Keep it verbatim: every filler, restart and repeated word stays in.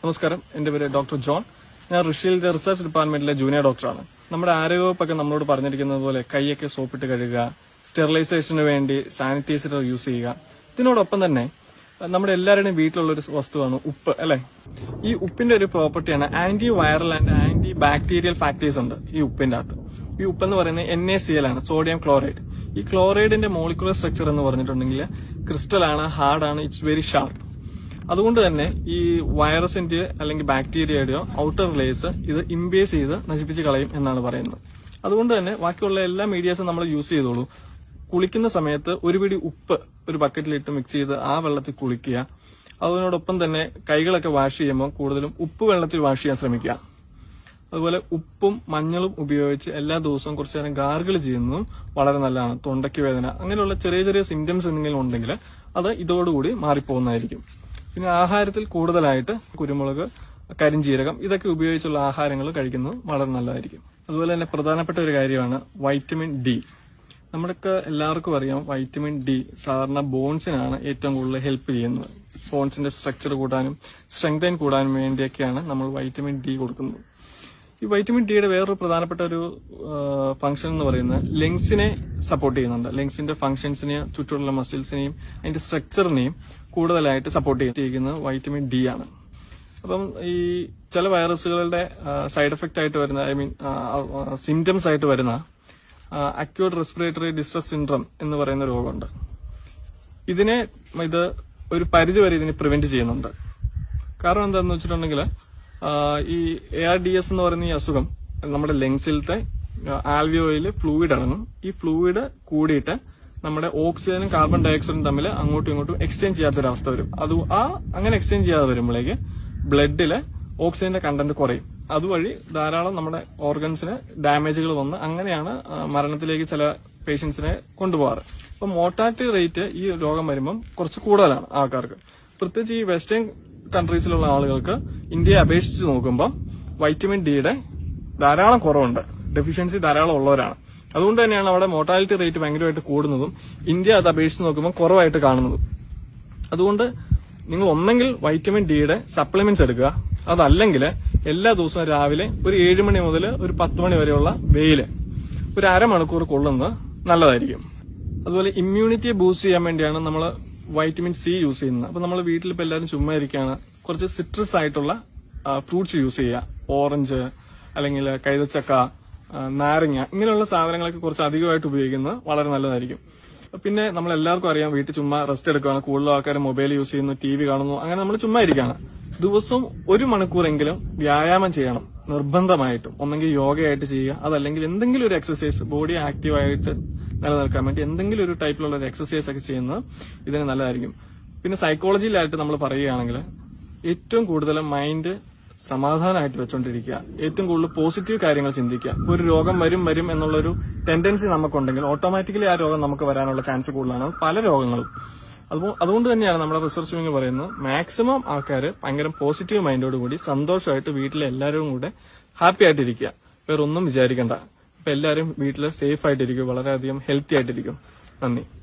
നമസ്കാരം, എന്റെ പേര് ഡോക്ടർ ജോൺ. ഞാൻ ഋഷിയിലെ റിസർച്ച് ഡിപ്പാർട്ട്മെന്റിലെ ജൂനിയർ ഡോക്ടറാണ്. നമ്മുടെ ആരോഗ്യവകുപ്പൊക്കെ നമ്മളോട് പറഞ്ഞിരിക്കുന്നത് പോലെ കൈയൊക്കെ സോപ്പിട്ട് കഴുകുക, സ്റ്റെറിലൈസേഷന് വേണ്ടി സാനിറ്റൈസർ യൂസ് ചെയ്യുക. ഇതിനോടൊപ്പം തന്നെ നമ്മുടെ എല്ലാവരുടെയും വീട്ടിലുള്ള ഒരു വസ്തുവാണ് ഉപ്പ്, അല്ലെ? ഈ ഉപ്പിന്റെ ഒരു പ്രോപ്പർട്ടിയാണ് anti viral and anti bacterial factors ഉണ്ട് ഈ ഉപ്പിന്റെ അകത്ത്. ഈ ഉപ്പെന്ന് പറയുന്നത് എൻ എ സി എൽ ആണ്, സോഡിയം ക്ലോറൈഡ്. ഈ ക്ലോറൈഡിന്റെ മോളിക്കുലർ സ്ട്രക്ചർ എന്ന് പറഞ്ഞിട്ടുണ്ടെങ്കിൽ ക്രിസ്റ്റൽ ആണ്, ഹാർഡ് ആണ്, ഇറ്റ്സ് വെരി ഷാർപ്പ്. അതുകൊണ്ട് തന്നെ ഈ വൈറസിന്റെ അല്ലെങ്കിൽ ബാക്ടീരിയയുടെയോ ഔട്ടർ ലേയേഴ്സ് ഇത് ഇംബേസ് ചെയ്ത് നശിപ്പിച്ച് കളയും എന്നാണ് പറയുന്നത്. അതുകൊണ്ട് തന്നെ ബാക്കിയുള്ള എല്ലാ മീഡിയാസും നമ്മൾ യൂസ് ചെയ്തോളൂ. കുളിക്കുന്ന സമയത്ത് ഒരു പിടി ഉപ്പ് ഒരു ബക്കറ്റിലിട്ട് മിക്സ് ചെയ്ത് ആ വെള്ളത്തിൽ കുളിക്കുക. അതിനോടൊപ്പം തന്നെ കൈകളൊക്കെ വാഷ് ചെയ്യുമ്പോൾ കൂടുതലും ഉപ്പ് വെള്ളത്തിൽ വാഷ് ചെയ്യാൻ ശ്രമിക്കുക. അതുപോലെ ഉപ്പും മഞ്ഞളും ഉപയോഗിച്ച് എല്ലാ ദിവസവും കുറച്ചു നേരം ഗാർഗിൾ ചെയ്യുന്നതും വളരെ നല്ലതാണ്. തൊണ്ടയ്ക്ക് വേദന അങ്ങനെയുള്ള ചെറിയ ചെറിയ സിംറ്റംസ് എന്തെങ്കിലും ഉണ്ടെങ്കിൽ അത് ഇതോടുകൂടി മാറിപ്പോകുന്നതായിരിക്കും. പിന്നെ ആഹാരത്തിൽ കൂടുതലായിട്ട് കുരുമുളക്, കരിഞ്ജീരകം ഇതൊക്കെ ഉപയോഗിച്ചുള്ള ആഹാരങ്ങൾ കഴിക്കുന്നത് വളരെ നല്ലതായിരിക്കും. അതുപോലെ തന്നെ പ്രധാനപ്പെട്ട ഒരു കാര്യമാണ് വൈറ്റമിൻ ഡി. നമ്മുടെയൊക്കെ എല്ലാവർക്കും അറിയാം വൈറ്റമിൻ ഡി സാധാരണ ബോൺസിനാണ് ഏറ്റവും കൂടുതൽ ഹെൽപ്പ് ചെയ്യുന്നത്. ബോൺസിന്റെ സ്ട്രക്ചർ കൂടാനും സ്ട്രെങ്തൻ കൂടാനും വേണ്ടിയൊക്കെയാണ് നമ്മൾ വൈറ്റമിൻ ഡി കൊടുക്കുന്നത്. ഈ വൈറ്റമിൻ ഡിയുടെ വേറൊരു പ്രധാനപ്പെട്ട ഒരു ഫംഗ്ഷൻ എന്ന് പറയുന്നത് ലങ്സിനെ സപ്പോർട്ട് ചെയ്യുന്നുണ്ട്. ലങ്സിന്റെ ഫംഗ്ഷൻസിനെയും ചുറ്റുമുള്ള മസിൽസിനെയും അതിന്റെ സ്ട്രക്ചറിനെയും കൂടുതലായിട്ട് സപ്പോർട്ട് ചെയ്തിരിക്കുന്നത് വൈറ്റമിൻ ഡി ആണ്. അപ്പം ഈ ചില വൈറസുകളുടെ സൈഡ് എഫക്റ്റ് ആയിട്ട് വരുന്ന ഐ മീൻ സിംറ്റംസ് ആയിട്ട് വരുന്ന അക്യൂട്ട് റെസ്പിറേറ്ററി ഡിസ്ട്രസ് സിൻഡ്രം എന്ന് പറയുന്ന രോഗമുണ്ട്. ഇതിനെ ഇത് ഒരു പരിധി വരെ ഇതിനെ പ്രിവെന്റ് ചെയ്യുന്നുണ്ട്. കാരണം എന്താണെന്ന് വെച്ചിട്ടുണ്ടെങ്കിൽ ഈ എ ആർ ഡി എസ് എന്ന് പറയുന്ന ഈ അസുഖം നമ്മുടെ ലങ്സിലത്തെ ആൽവിയോയിൽ ഫ്ലൂയിഡ് അടങ്ങും. ഈ ഫ്ലൂയിഡ് കൂടിയിട്ട് നമ്മുടെ ഓക്സിജനും കാർബൺ ഡയോക്സൈഡും തമ്മിൽ അങ്ങോട്ടും ഇങ്ങോട്ടും എക്സ്ചേഞ്ച് ചെയ്യാത്തൊരവസ്ഥ വരും. അത് ആ അങ്ങനെ എക്സ്ചേഞ്ച് ചെയ്യാതെ വരുമ്പോഴേക്ക് ബ്ലഡില് ഓക്സിജന്റെ കണ്ടന്റ് കുറയും. അതുവഴി ധാരാളം നമ്മുടെ ഓർഗൻസിന് ഡാമേജുകൾ വന്ന് അങ്ങനെയാണ് മരണത്തിലേക്ക് ചില പേഷ്യൻസിനെ കൊണ്ടുപോകാറ്. അപ്പൊ മോർട്ടാലിറ്റി റേറ്റ് ഈ രോഗം വരുമ്പം കുറച്ച് കൂടുതലാണ് ആൾക്കാർക്ക്. പ്രത്യേകിച്ച് ഈ വെസ്റ്റേൺ കൺട്രീസിലുള്ള ആളുകൾക്ക് ഇന്ത്യയെ അപേക്ഷിച്ച് നോക്കുമ്പോൾ വൈറ്റമിൻ ഡിയുടെ ധാരാളം കുറവുണ്ട്, ഡെഫിഷ്യൻസി ധാരാളം ഉള്ളവരാണ്. അതുകൊണ്ട് തന്നെയാണ് അവിടെ മോർട്ടാലിറ്റി റേറ്റ് ഭയങ്കരമായിട്ട് കൂടുന്നതും ഇന്ത്യ അത് അപേക്ഷിച്ച് നോക്കുമ്പോൾ കുറവായിട്ട് കാണുന്നതും. അതുകൊണ്ട് നിങ്ങൾ ഒന്നെങ്കിൽ വൈറ്റമിൻ ഡിയുടെ സപ്ലിമെന്റ്സ് എടുക്കുക, അതല്ലെങ്കിൽ എല്ലാ ദിവസവും രാവിലെ ഒരു ഏഴ് മണി മുതൽ ഒരു പത്ത് മണി വരെയുള്ള വെയില് ഒരു അരമണിക്കൂർ കൊള്ളുന്നത് നല്ലതായിരിക്കും. അതുപോലെ ഇമ്മ്യൂണിറ്റിയെ ബൂസ്റ്റ് ചെയ്യാൻ വേണ്ടിയാണ് നമ്മൾ വൈറ്റമിൻ സി യൂസ് ചെയ്യുന്നത്. അപ്പൊ നമ്മൾ വീട്ടിലിപ്പോൾ എല്ലാവരും ചുമ്മാ ഇരിക്കുകയാണ്, കുറച്ച് സിട്രസ് ആയിട്ടുള്ള ഫ്രൂട്ട്സ് യൂസ് ചെയ്യുക. ഓറഞ്ച് അല്ലെങ്കിൽ കൈതച്ചക്ക, നാരങ്ങ ഇങ്ങനെയുള്ള സാധനങ്ങളൊക്കെ കുറച്ച് അധികമായിട്ട് ഉപയോഗിക്കുന്നത് വളരെ നല്ലതായിരിക്കും. പിന്നെ നമ്മൾ എല്ലാവർക്കും അറിയാം വീട്ടിൽ ചുമ്മാ റെസ്റ്റ് എടുക്കുകയാണ്, കൂടുതൽ ആൾക്കാർ മൊബൈൽ യൂസ് ചെയ്യുന്നു, ടി വി കാണുന്നു, അങ്ങനെ നമ്മൾ ചുമ്മാ ഇരിക്കുകയാണ്. ദിവസവും ഒരു മണിക്കൂറെങ്കിലും വ്യായാമം ചെയ്യണം നിർബന്ധമായിട്ടും. ഒന്നെങ്കിൽ യോഗയായിട്ട് ചെയ്യുക, അതല്ലെങ്കിൽ എന്തെങ്കിലും ഒരു എക്സസൈസ് ബോഡി ആക്റ്റീവായിട്ട് നിലനിൽക്കാൻ വേണ്ടി എന്തെങ്കിലും ഒരു ടൈപ്പിലുള്ള ഒരു എക്സസൈസ് ഒക്കെ ചെയ്യുന്നത് ഇതിന് നല്ലതായിരിക്കും. പിന്നെ സൈക്കോളജിയിലായിട്ട് നമ്മൾ പറയുകയാണെങ്കിൽ ഏറ്റവും കൂടുതൽ മൈൻഡ് സമാധാനമായിട്ട് വെച്ചോണ്ടിരിക്കുക, ഏറ്റവും കൂടുതൽ പോസിറ്റീവ് കാര്യങ്ങൾ ചിന്തിക്കുക. ഒരു രോഗം വരും വരും എന്നുള്ളൊരു ടെൻഡൻസി നമുക്കുണ്ടെങ്കിൽ ഓട്ടോമാറ്റിക്കലി ആ രോഗം നമുക്ക് വരാനുള്ള ചാൻസ് കൂടുതലാണ്, പല രോഗങ്ങളും. അതുകൊണ്ട് തന്നെയാണ് നമ്മുടെ റിസർച്ച് വിങ് പറയുന്നത് മാക്സിമം ആൾക്കാർ ഭയങ്കര പോസിറ്റീവ് മൈൻഡോടുകൂടി സന്തോഷമായിട്ട് വീട്ടിലെ എല്ലാവരും കൂടെ ഹാപ്പി ആയിട്ടിരിക്കുക, വേറൊന്നും വിചാരിക്കണ്ട. അപ്പൊ എല്ലാവരും വീട്ടിൽ സേഫ് ആയിട്ടിരിക്കും, വളരെയധികം ഹെൽത്തി ആയിട്ടിരിക്കും. നന്ദി.